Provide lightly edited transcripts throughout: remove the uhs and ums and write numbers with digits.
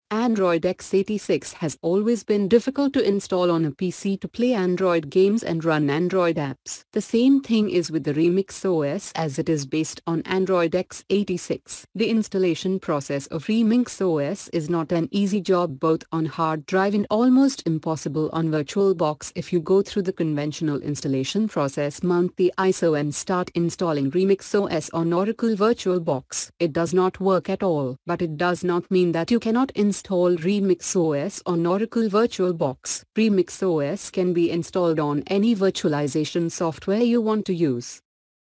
Android x86 has always been difficult to install on a PC to play Android games and run Android apps. The same thing is with the Remix OS as it is based on Android x86. The installation process of Remix OS is not an easy job both on hard drive and almost impossible on VirtualBox. If you go through the conventional installation process, mount the ISO and start installing Remix OS on Oracle VirtualBox, it does not work at all. But it does not mean that you cannot install Remix OS on Oracle VirtualBox. Remix OS can be installed on any virtualization software you want to use.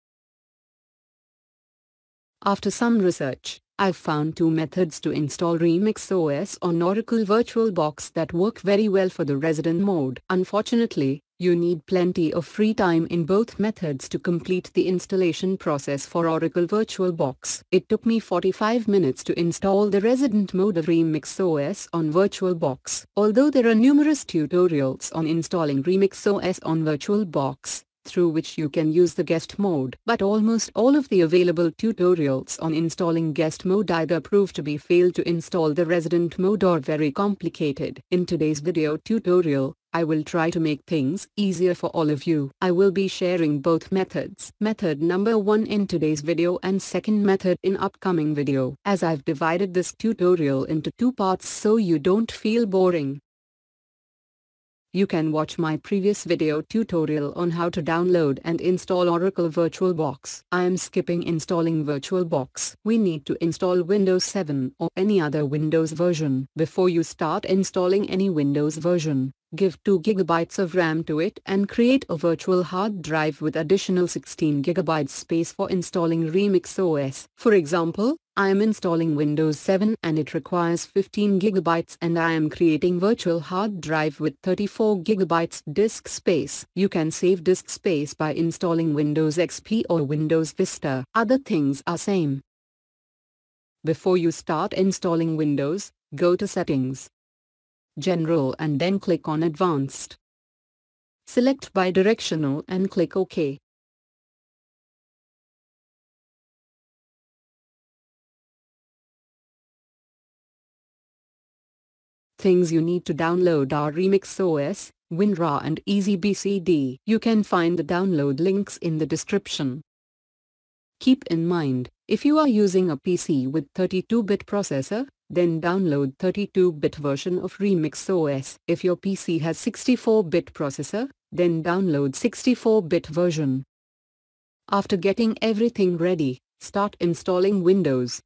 After some research, I've found two methods to install Remix OS on Oracle VirtualBox that work very well for the resident mode. Unfortunately, you need plenty of free time in both methods to complete the installation process for Oracle VirtualBox. It took me 45 minutes to install the resident mode of Remix OS on VirtualBox. Although there are numerous tutorials on installing Remix OS on VirtualBox, through which you can use the guest mode, but almost all of the available tutorials on installing guest mode either prove to be failed to install the resident mode or very complicated. In today's video tutorial, I will try to make things easier for all of you. I will be sharing both methods. Method number 1 in today's video and second method in upcoming video. As I've divided this tutorial into two parts so you don't feel boring. You can watch my previous video tutorial on how to download and install Oracle VirtualBox. I am skipping installing VirtualBox. We need to install Windows 7 or any other Windows version. Before you start installing any Windows version, give 2 GB of RAM to it and create a virtual hard drive with additional 16 GB space for installing Remix OS. For example, I am installing Windows 7 and it requires 15 GB and I am creating virtual hard drive with 34 GB disk space. You can save disk space by installing Windows XP or Windows Vista. Other things are same. Before you start installing Windows, go to Settings, General and then click on Advanced. Select Bidirectional and click OK. Things you need to download are Remix OS, WinRAR and EasyBCD. You can find the download links in the description. Keep in mind, if you are using a PC with 32-bit processor, then download 32-bit version of Remix OS. If your PC has 64-bit processor, then download 64-bit version. After getting everything ready, start installing Windows.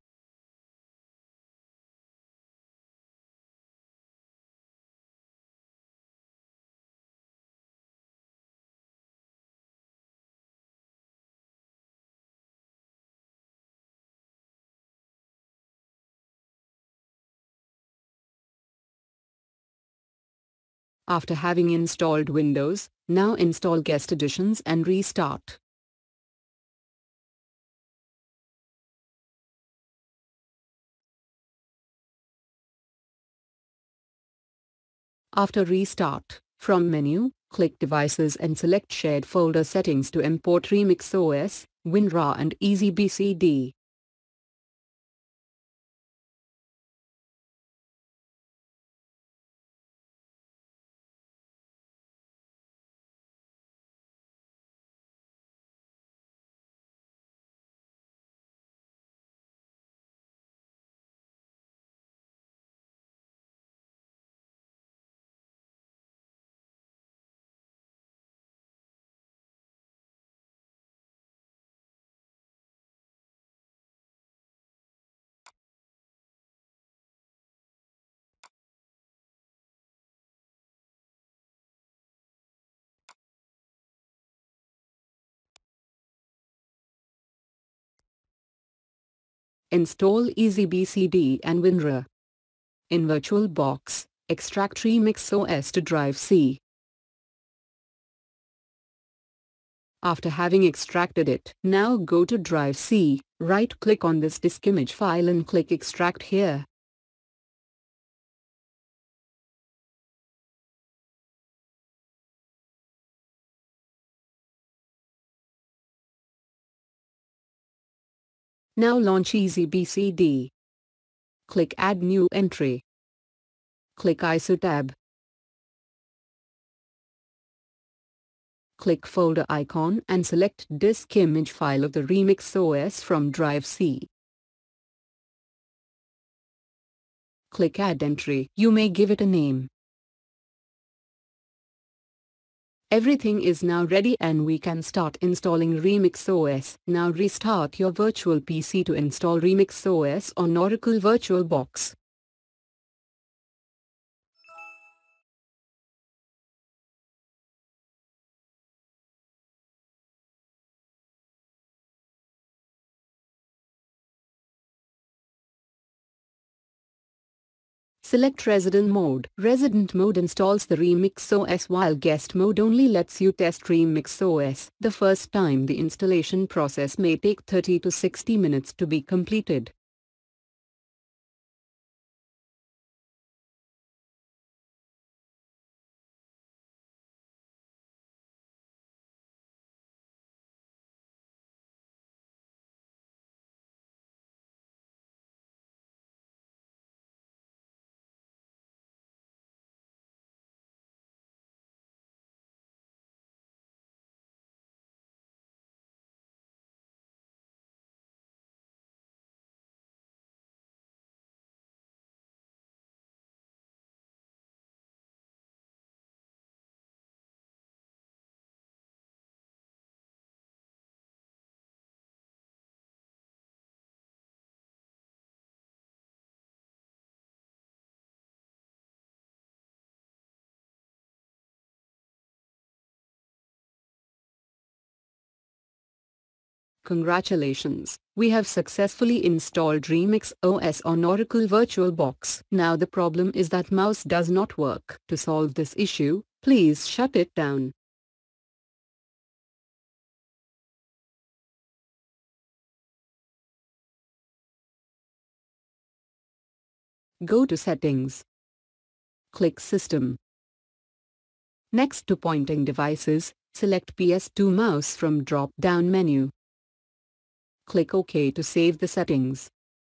After having installed Windows, now install guest editions and restart. After restart, from menu, click Devices and select Shared Folder Settings to import Remix OS, WinRAR and EasyBCD. Install EasyBCD and WinRAR. In VirtualBox, extract Remix OS to drive C. After having extracted it, now go to drive C, right-click on this disk image file and click Extract here. Now launch EasyBCD. Click Add New Entry. Click ISO tab. Click folder icon and select disk image file of the Remix OS from drive C. Click add entry. You may give it a name. Everything is now ready and we can start installing Remix OS. Now restart your virtual PC to install Remix OS on Oracle VirtualBox. Select Resident Mode. Resident Mode installs the Remix OS while Guest Mode only lets you test Remix OS. The first time the installation process may take 30 to 60 minutes to be completed. Congratulations, we have successfully installed Remix OS on Oracle VirtualBox. Now the problem is that mouse does not work. To solve this issue, please shut it down. Go to Settings. Click System. Next to Pointing Devices, select PS2 mouse from drop-down menu. Click OK to save the settings.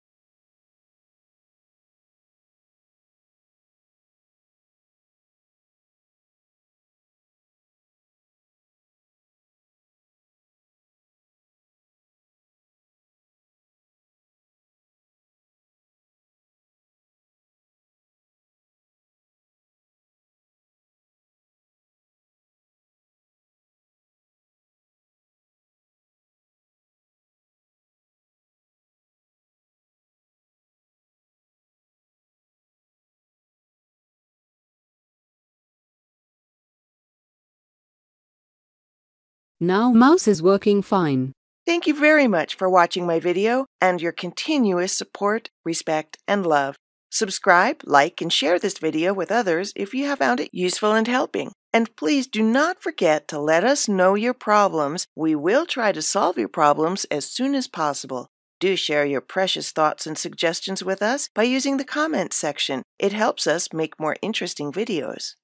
Now mouse is working fine. Thank you very much for watching my video and your continuous support, respect, and love. Subscribe, like, and share this video with others if you have found it useful and helping. And please do not forget to let us know your problems. We will try to solve your problems as soon as possible. Do share your precious thoughts and suggestions with us by using the comments section. It helps us make more interesting videos.